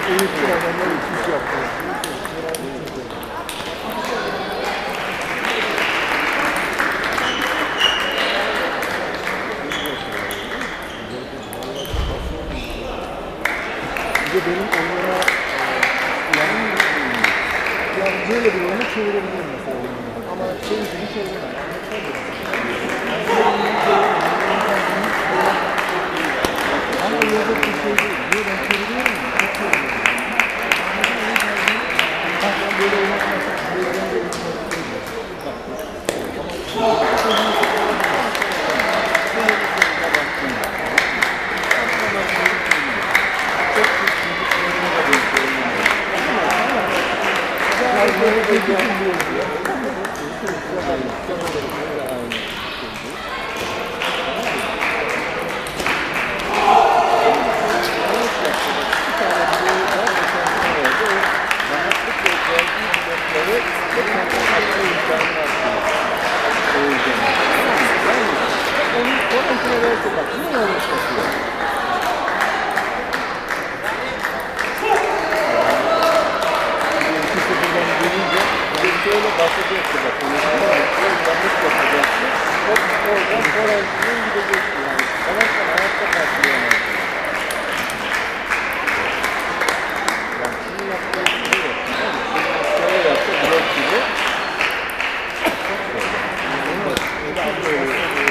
Uyuştur adamlar uçuş yaptı. Bir de benim onlara yani böyle bir oyunu çevirebilirim mesela oyunu. Ama şey gibi çeviremem. Ama öyle bir şey değil. Diyor ben çeviriyorum ya. Çok çeviriyorum. Ben böyle oynatmasam böyle oynatmasam. Şöyle basacaktı bak. Yanlış yapacaktı. Oradan oraya gidecekti yani. Kalarsan ayakta patlayamaz. Yani şunu yaptığı gibi yok. Şöyle yaptı blok gibi. Çok böyle.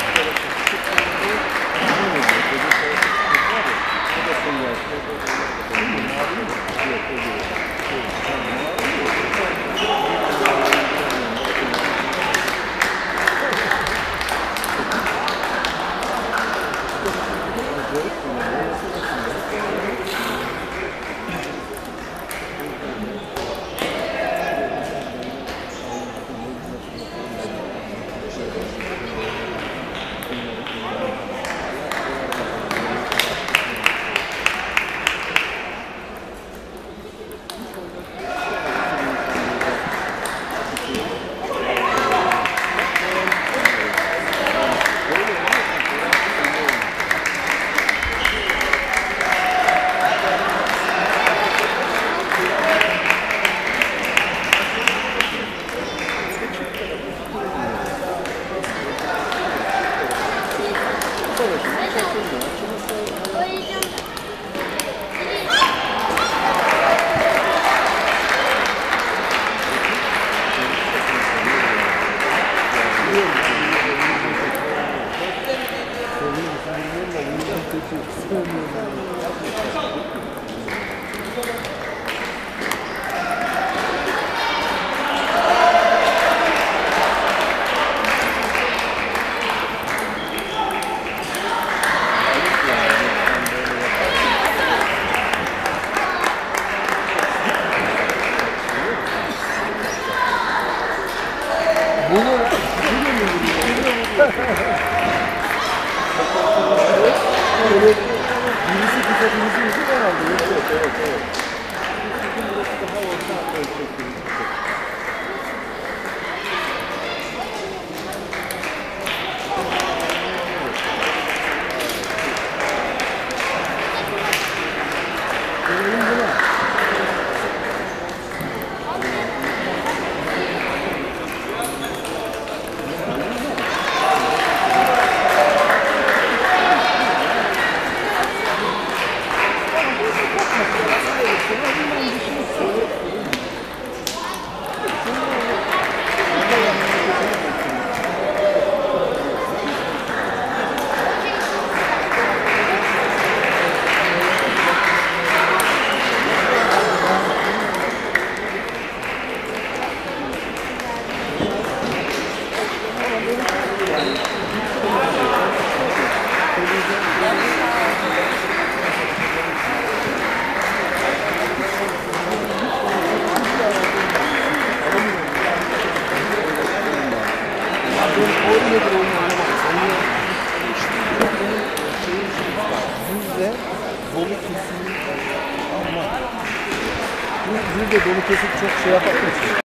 Birisi kısa birisi uzun herhalde. Evet. Burası daha orta ölçekli. Dolu kesip çok şey yapar mısın?